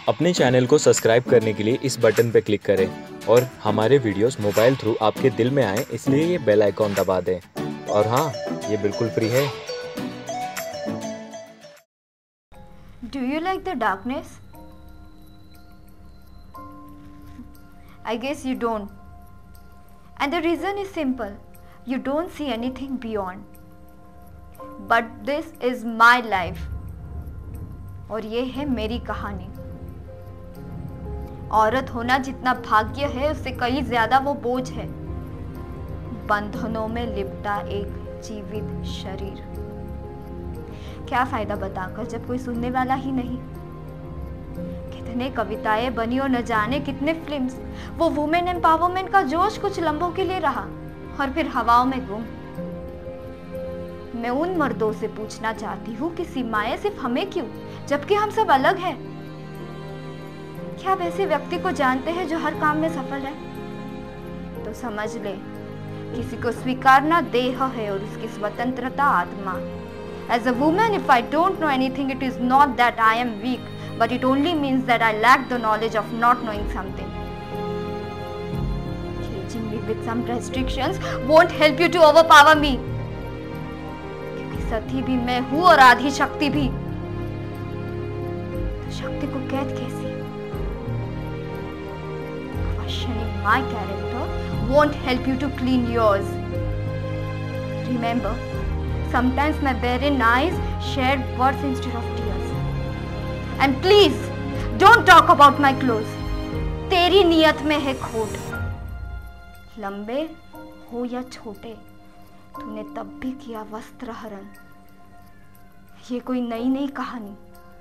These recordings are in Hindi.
अपने चैनल को सब्सक्राइब करने के लिए इस बटन पर क्लिक करें और हमारे वीडियोस मोबाइल थ्रू आपके दिल में आए, इसलिए ये बेल आइकॉन दबा दें। और हाँ, ये बिल्कुल फ्री है। Do you like the darkness? I guess you don't. And the reason is simple. You don't see anything beyond. But this is my life. और ये है मेरी कहानी। औरत होना जितना भाग्य है, उससे कहीं ज्यादा वो बोझ है। बंधनों में लिपटा एक जीवित शरीर। क्या फायदा बताकर जब कोई सुनने वाला ही नहीं। कितने कविताएं बनी और न जाने कितने फिल्म्स। वो वुमेन एम्पावरमेंट का जोश कुछ लम्हों के लिए रहा और फिर हवाओं में गुम। मैं उन मर्दों से पूछना चाहती हूँ कि सीमाएं सिर्फ हमें क्यों, जबकि हम सब अलग हैं। क्या आप ऐसे व्यक्ति को जानते हैं जो हर काम में सफल है? तो समझ ले, किसी को स्वीकारना देह है और उसकी स्वतंत्रता आत्मा। As a woman, if I don't know anything, it is not that I am weak, but it only means that I lack the knowledge of not knowing something. Caging me with some restrictions won't help you to overpower me. क्योंकि सती भी मैं हूँ और आधी शक्ति भी। तो शक्ति को कैद कैसे? Questioning my character won't help you to clean yours. Remember, sometimes my barren eyes shed words instead of tears. And please, don't talk about my clothes. तेरी नियत में है खोट। लंबे हो या छोटे, तूने तब भी किया वस्त्र हरण। ये कोई नई नई कहानी।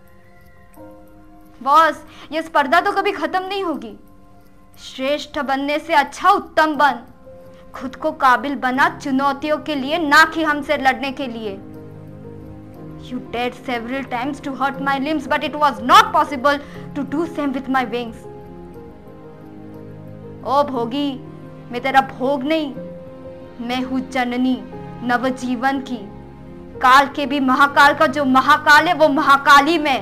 बॉस, ये स्पर्धा तो कभी खत्म नहीं होगी। श्रेष्ठ बनने से अच्छा उत्तम बन। खुद को काबिल बना चुनौतियों के लिए, ना कि हमसे लड़ने के लिए। You dared several times to hurt my limbs, but it was not possible to do same with my wings. ओ भोगी, मैं तेरा भोग नहीं, मैं हूँ जननी नवजीवन की। काल के भी महाकाल का जो महाकाल है, वो महाकाली में।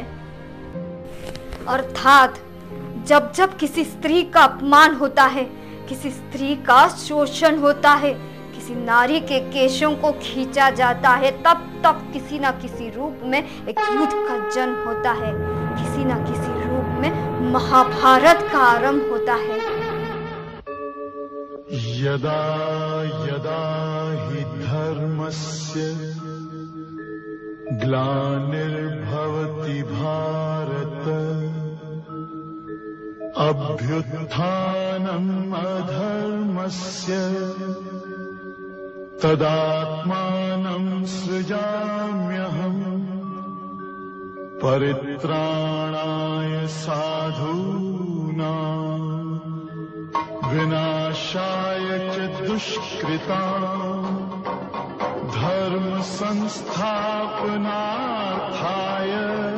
अर्थात जब जब किसी स्त्री का अपमान होता है, किसी स्त्री का शोषण होता है, किसी नारी के केशों को खींचा जाता है, तब तब किसी न किसी रूप में एक युद्ध का जन्म होता है। किसी न किसी रूप में महाभारत का आरंभ होता है। यदा यदा हि धर्मस्य ग्लानिर्भवति भारत अभ्युत्थानम् अधर्मस्य तदात्मानं सृजाम्यहम् परित्राणाय साधूनां विनाशाय च दुष्कृतां धर्म संस्थापनार्थाय